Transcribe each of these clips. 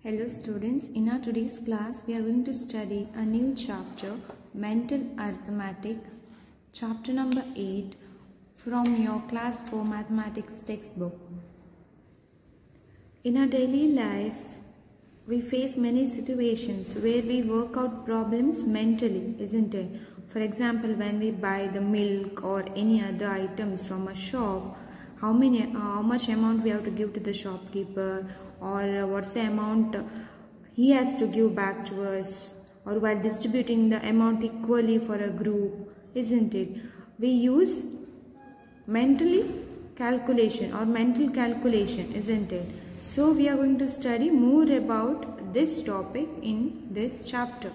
Hello students, in our today's class we are going to study a new chapter, Mental Arithmetic, chapter number 8 from your class 4 mathematics textbook. In our daily life, we face many situations where we work out problems mentally, isn't it? For example, when we buy the milk or any other items from a shop, how much amount we have to give to the shopkeeper, or what's the amount he has to give back to us, or while distributing the amount equally for a group, isn't it? We use mental calculation, isn't it? So we are going to study more about this topic in this chapter.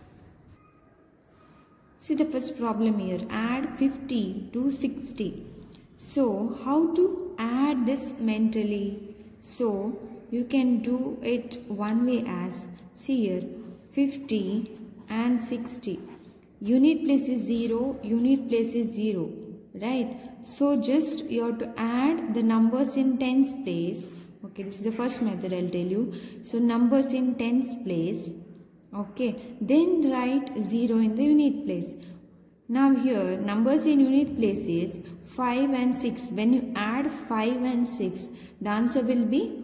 See the first problem here, add 50 to 60. So how to add this mentally? So you can do it one way as, see here, 50 and 60. Unit place is 0, unit place is 0, right? So just you have to add the numbers in tens place. Okay, this is the first method I'll tell you. So numbers in tens place. Okay, then write 0 in the unit place. Now here numbers in unit place is 5 and 6. When you add 5 and 6, the answer will be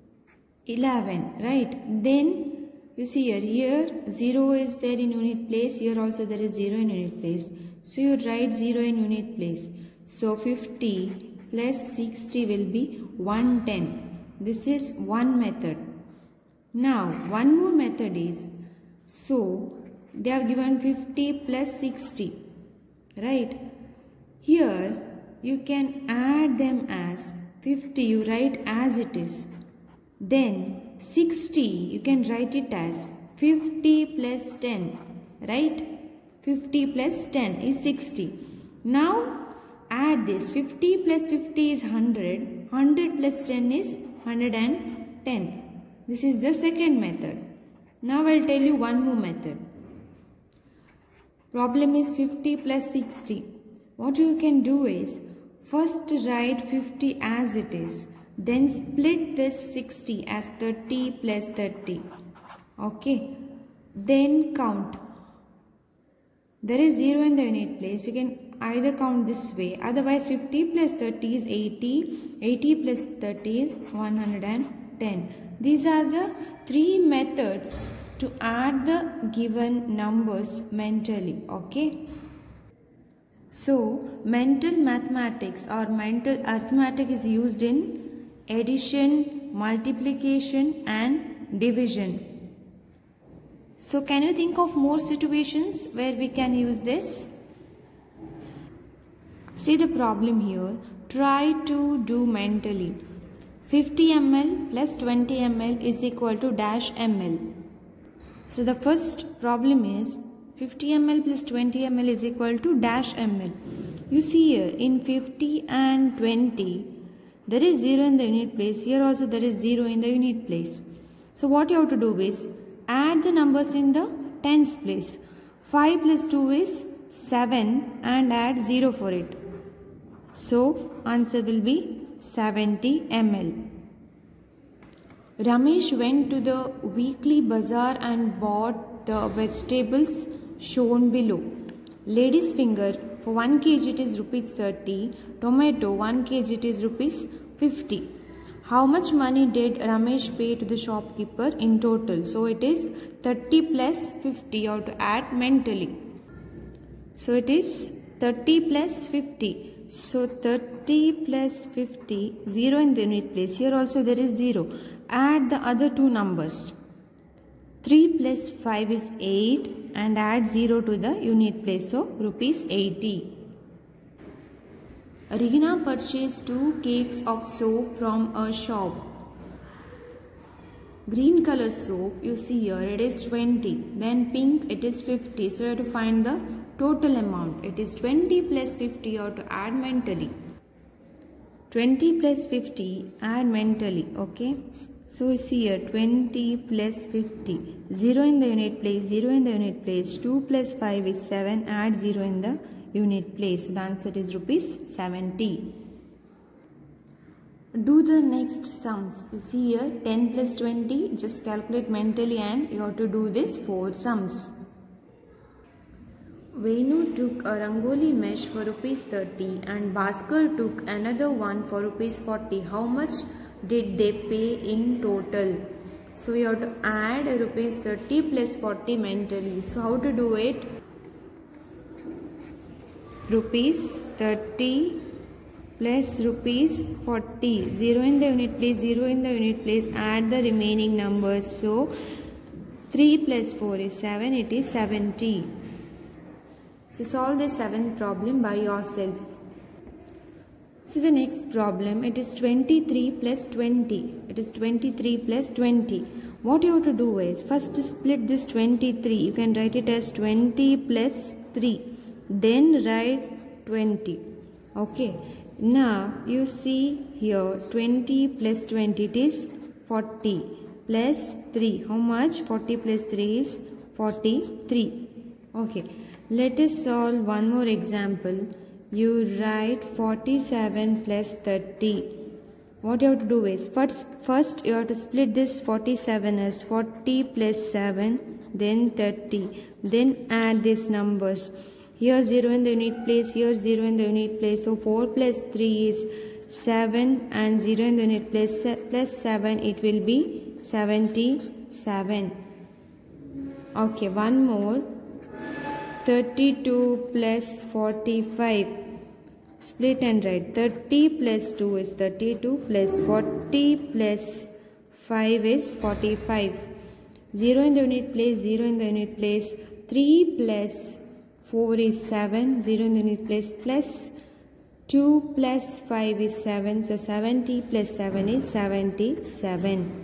11, right? Then you see here 0 is there in unit place, here also there is 0 in unit place. So you write 0 in unit place. So 50 plus 60 will be 110. This is one method. Now one more method is, so they have given 50 plus 60, right? Here you can add them as 50, you write as it is. Then 60, you can write it as 50 plus 10, right? 50 plus 10 is 60. Now add this, 50 plus 50 is 100, 100 plus 10 is 110. This is the second method. Now I'll tell you one more method. Problem is 50 plus 60. What you can do is, first write 50 as it is. Then split this 60 as 30 plus 30. Okay. Then count. There is 0 in the unit place. You can either count this way. Otherwise 50 plus 30 is 80. 80 plus 30 is 110. These are the three methods to add the given numbers mentally. Okay. So mental mathematics or mental arithmetic is used in addition, multiplication and division. So can you think of more situations where we can use this? See the problem here. Try to do mentally. 50 ml plus 20 ml is equal to dash ml. So the first problem is 50 ml plus 20 ml is equal to dash ml. You see here in 50 and 20, there is 0 in the unit place. Here also there is 0 in the unit place. So what you have to do is add the numbers in the tens place. 5 plus 2 is 7 and add 0 for it. So answer will be 70 ml. Ramesh went to the weekly bazaar and bought the vegetables shown below. Lady's finger, for 1 kg it is rupees 30. Tomato 1 kg it is rupees 50. How much money did Ramesh pay to the shopkeeper in total? So it is 30 plus 50. You have to add mentally. So it is 30 plus 50. So 30 plus 50, 0 in the unit place. Here also there is 0. Add the other two numbers. 3 plus 5 is 8 and add 0 to the unit place. So rupees 80. Reena purchased 2 cakes of soap from a shop. Green color soap, you see here it is 20. Then pink it is 50. So you have to find the total amount. It is 20 plus 50. You have to add mentally. 20 plus 50 add mentally. Okay. So you see here 20 plus 50. 0 in the unit place. 0 in the unit place. 2 plus 5 is 7. Add 0 in the unit place. So the answer is rupees 70. Do the next sums. You see here 10 plus 20. Just calculate mentally and you have to do this 4 sums. Venu took a Rangoli mesh for rupees 30 and Bhaskar took another one for rupees 40. How much did they pay in total? So you have to add rupees 30 plus 40 mentally. So how to do it? Rupees 30 plus rupees 40. 0 in the unit place, 0 in the unit place. Add the remaining numbers. So 3 plus 4 is 7. It is 70. So solve the 7th problem by yourself. See the next problem. It is 23 plus 20. It is 23 plus 20. What you have to do is first split this 23. You can write it as 20 plus 3. Then write 20. Okay. Now you see here 20 plus 20. It is 40 plus 3. How much? 40 plus 3 is 43. Okay. Let us solve one more example. You write 47 plus 30. What you have to do is first you have to split this 47 as 40 plus 7, then 30. Then add these numbers. Here 0 in the unit place, here 0 in the unit place. So 4 plus 3 is 7 and 0 in the unit place plus 7. It will be 77. Okay, one more. 32 plus 45. Split and write. 30 plus 2 is 32 plus 40 plus 5 is 45. 0 in the unit place, 0 in the unit place. 3 plus 4 is 7. 0 in the unit place plus 2 plus 5 is 7. So 70 plus 7 is 77.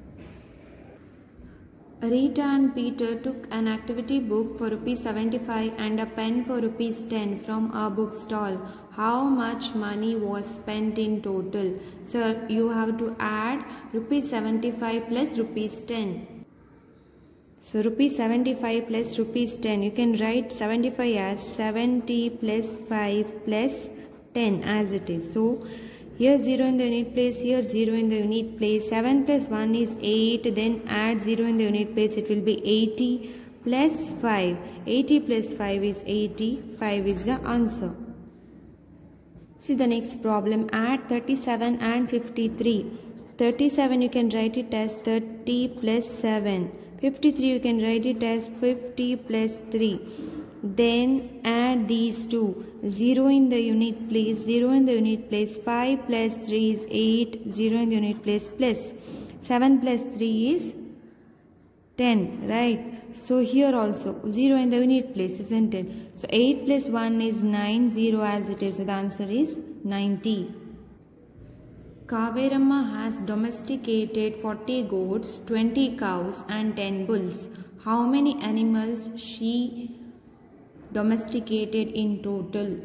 Rita and Peter took an activity book for rupees 75 and a pen for rupees 10 from a bookstall. How much money was spent in total? So you have to add rupees 75 plus rupees 10. So rupees 75 plus rupees 10. You can write 75 as 70 plus 5 plus 10 as it is. So here 0 in the unit place, here 0 in the unit place. 7 plus 1 is 8. Then add 0 in the unit place. It will be 80 plus 5. 80 plus 5 is 80. 5 is the answer. See the next problem. Add 37 and 53. 37 you can write it as 30 plus 7. 53 you can write it as 50 plus 3. Then add these two. 0 in the unit place, 0 in the unit place. 5 plus 3 is 8. 0 in the unit place plus 7 plus 3 is 10. Right. So here also 0 in the unit place, isn't it? So 8 plus 1 is 9. 0 as it is. So the answer is 90. Kaveramma has domesticated 40 goats, 20 cows and 10 bulls. How many animals she domesticated in total?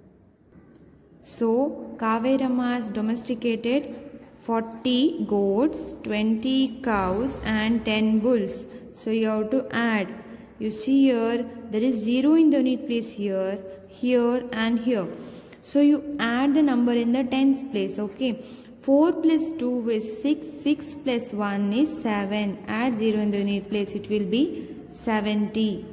So Kaveramma has domesticated 40 goats, 20 cows and 10 bulls. So you have to add. You see here there is 0 in the unit place here, here and here. So you add the number in the tens place. Okay. 4 plus 2 is 6. 6 plus 1 is 7. Add 0 in the unit place. It will be 70.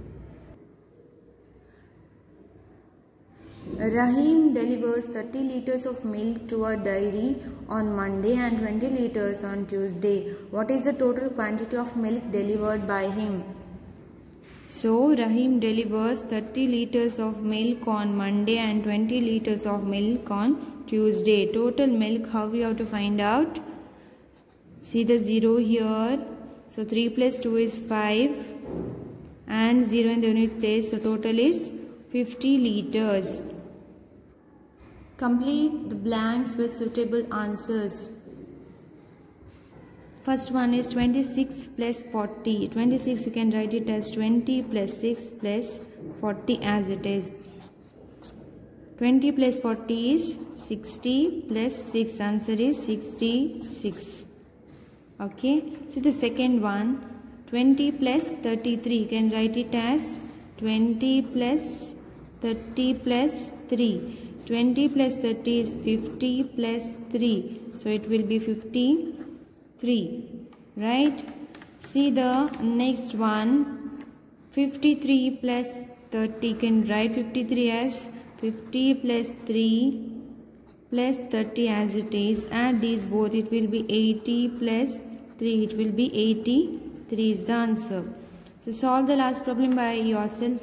Rahim delivers 30 liters of milk to a dairy on Monday and 20 liters on Tuesday. What is the total quantity of milk delivered by him? So Rahim delivers 30 liters of milk on Monday and 20 liters of milk on Tuesday. Total milk, how we have to find out? See the 0 here. So 3 plus 2 is 5 and 0 in the unit place. So total is 50 liters. Complete the blanks with suitable answers. First one is 26 plus 40. 26 you can write it as 20 plus 6 plus 40 as it is. 20 plus 40 is 60 plus 6. Answer is 66. Okay. See the second one. 20 plus 33. You can write it as 20 plus 30 plus 3. 20 plus 30 is 50 plus 3. So it will be 53. Right? See the next one. 53 plus 30. You can write 53 as 50 plus 3 plus 30 as it is. Add these both. It will be 80 plus 3. It will be 83 is the answer. So solve the last problem by yourself.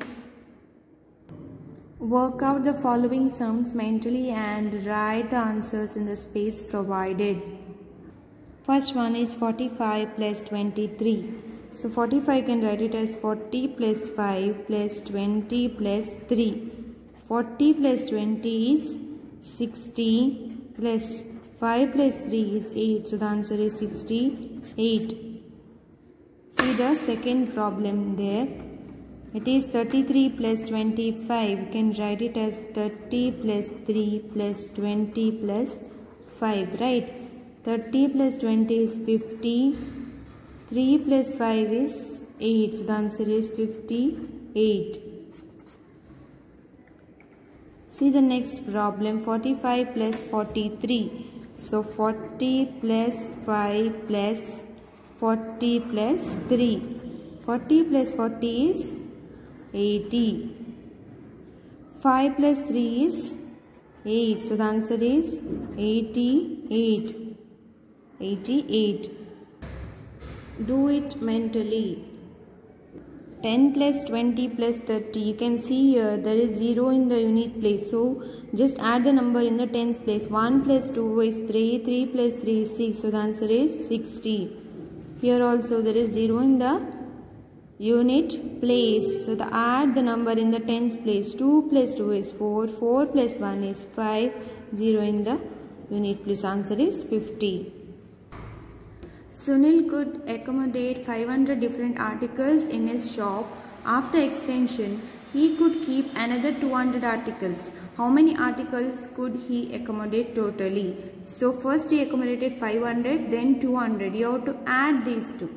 Work out the following sums mentally and write the answers in the space provided. First one is 45 plus 23. So 45 can write it as 40 plus 5 plus 20 plus 3. 40 plus 20 is 60 plus 5 plus 3 is 8. So the answer is 68. See the second problem there. It is 33 plus 25. You can write it as 30 plus 3 plus 20 plus 5. Right? 30 plus 20 is 50. 3 plus 5 is 8. So the answer is 58. See the next problem. 45 plus 43. So 40 plus 5 plus 40 plus 3. 40 plus 40 is 80. 5 plus 3 is 8. So the answer is 88. 88. Do it mentally. 10 plus 20 plus 30. You can see here there is 0 in the unit place. So just add the number in the tens place. 1 plus 2 is 3. 3 plus 3 is 6. So the answer is 60. Here also there is 0 in the unit place. So add the number in the tens place. 2 plus 2 is 4. 4 plus 1 is 5. 0 in the unit place. Answer is 50. Sunil could accommodate 500 different articles in his shop. After extension, he could keep another 200 articles. How many articles could he accommodate totally? So first he accommodated 500, then 200. You have to add these two.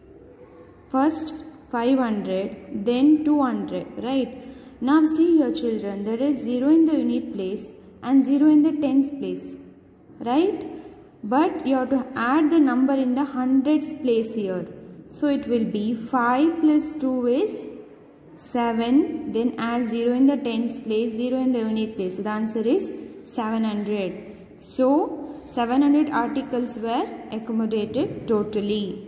First 500, then 200, right? Now see here children, there is 0 in the unit place and 0 in the tens place, right? But you have to add the number in the hundreds place here. So it will be 5 plus 2 is 7. Then add 0 in the tens place, 0 in the unit place. So the answer is 700. So 700 articles were accommodated totally.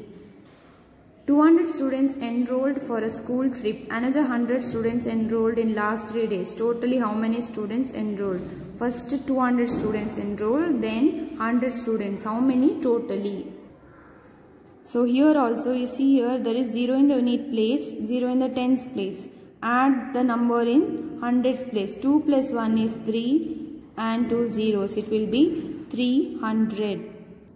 200 students enrolled for a school trip. Another 100 students enrolled in last 3 days. Totally how many students enrolled? First 200 students enrolled, then 100 students. How many totally? So here also you see here there is 0 in the unit place, 0 in the tens place. Add the number in hundreds place. 2 plus 1 is 3 and 2 zeros. It will be 300.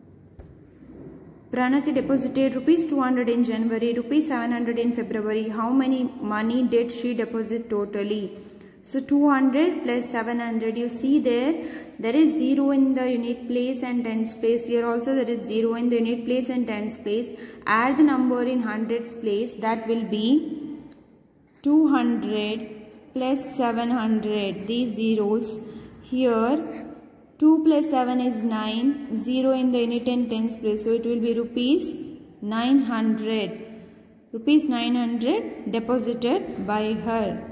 Pranati deposited rupees 200 in January, rupees 700 in February. How many money did she deposit totally? So 200 plus 700. You see there is 0 in the unit place and tens place. Here also there is 0 in the unit place and tens place. Add the number in hundreds place. That will be 200 plus 700. These zeros. Here 2 plus 7 is 9. 0 in the unit and tens place. So it will be rupees 900. Rupees 900 deposited by her.